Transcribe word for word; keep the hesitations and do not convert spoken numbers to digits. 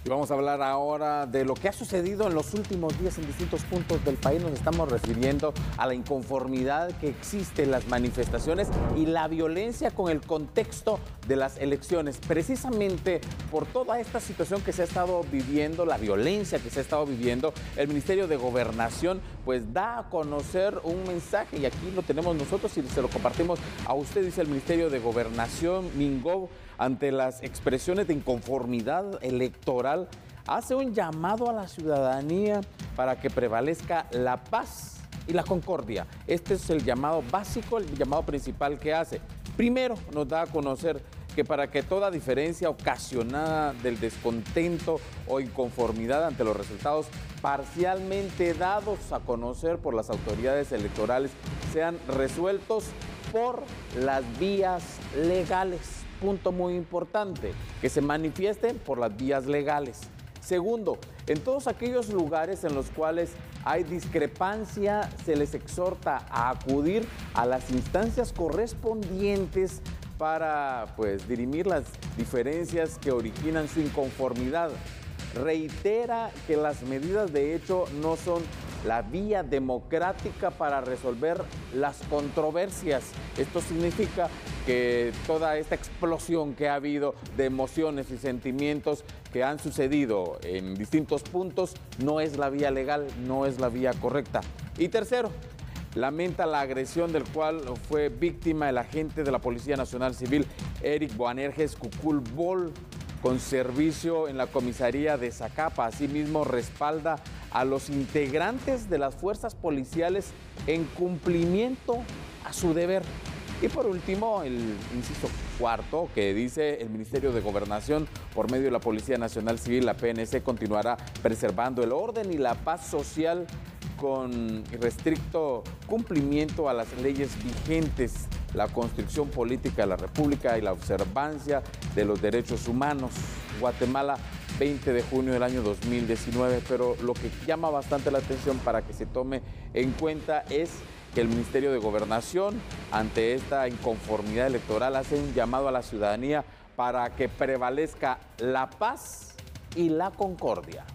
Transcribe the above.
Y vamos a hablar ahora de lo que ha sucedido en los últimos días en distintos puntos del país. Nos estamos refiriendo a la inconformidad que existe en las manifestaciones y la violencia con el contexto de las elecciones. Precisamente por toda esta situación que se ha estado viviendo, la violencia que se ha estado viviendo, el Ministerio de Gobernación pues da a conocer un mensaje y aquí lo tenemos nosotros y se lo compartimos a usted. Dice el Ministerio de Gobernación, MINGOB, ante las expresiones de inconformidad electoral, hace un llamado a la ciudadanía para que prevalezca la paz y la concordia. Este es el llamado básico, el llamado principal que hace. Primero, nos da a conocer que para que toda diferencia ocasionada del descontento o inconformidad ante los resultados parcialmente dados a conocer por las autoridades electorales sean resueltos por las vías legales. Punto muy importante, que se manifiesten por las vías legales. Segundo, en todos aquellos lugares en los cuales hay discrepancia, se les exhorta a acudir a las instancias correspondientes para pues dirimir las diferencias que originan su inconformidad. Reitera que las medidas de hecho no son la vía democrática para resolver las controversias. Esto significa que toda esta explosión que ha habido de emociones y sentimientos que han sucedido en distintos puntos no es la vía legal, no es la vía correcta. Y tercero, lamenta la agresión del cual fue víctima el agente de la Policía Nacional Civil, Eric Boanerges Cuculbol, con servicio en la comisaría de Zacapa. Asimismo, respalda a los integrantes de las fuerzas policiales en cumplimiento a su deber. Y por último, el inciso cuarto, que dice el Ministerio de Gobernación, por medio de la Policía Nacional Civil, la P N C, continuará preservando el orden y la paz social con irrestricto cumplimiento a las leyes vigentes, la construcción política de la República y la observancia de los derechos humanos. Guatemala, veinte de junio del año dos mil diecinueve, pero lo que llama bastante la atención para que se tome en cuenta es que el Ministerio de Gobernación, ante esta inconformidad electoral, hace un llamado a la ciudadanía para que prevalezca la paz y la concordia.